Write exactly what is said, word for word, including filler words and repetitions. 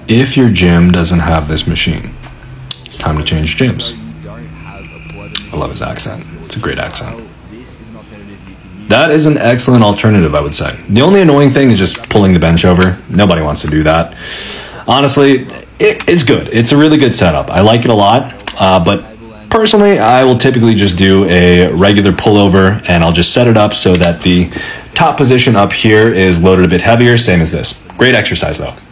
If your gym doesn't have this machine, it's time to change gyms. I love his accent. It's a great accent. That is an excellent alternative, I would say. The only annoying thing is just pulling the bench over. Nobody wants to do that. Honestly, it, it's good. It's a really good setup. I like it a lot, uh, but personally, I will typically just do a regular pullover, and I'll just set it up so that the top position up here is loaded a bit heavier, same as this. Great exercise, though.